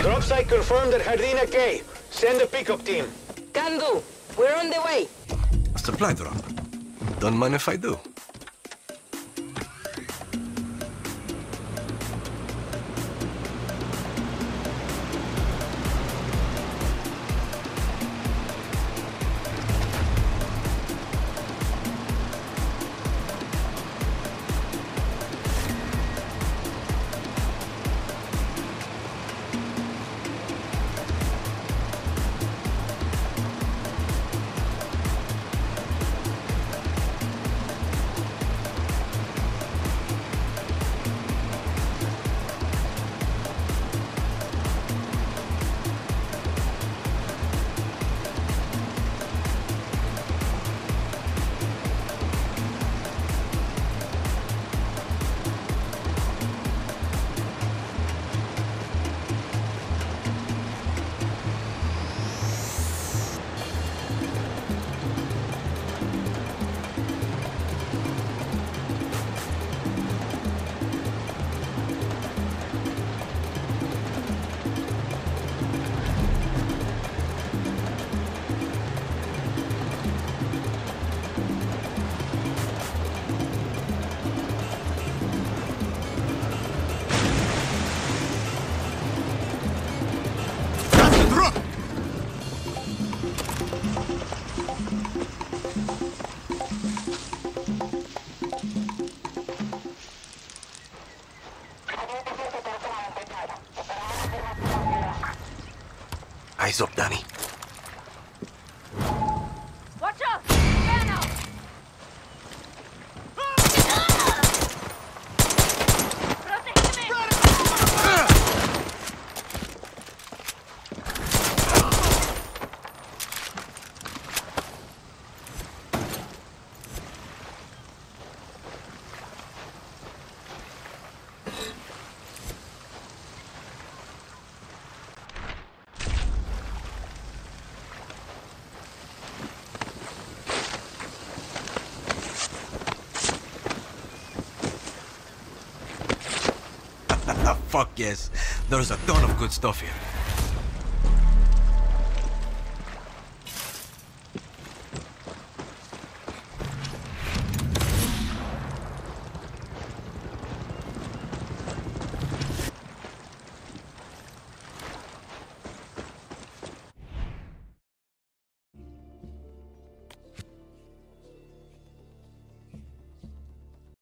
Drop site confirmed at Jardina K. Send a pickup team. Can do. We're on the way. A supply drop. Don't mind if I do. Eyes up, Danny. Watch out! Fan out! Fuck yes. There's a ton of good stuff here.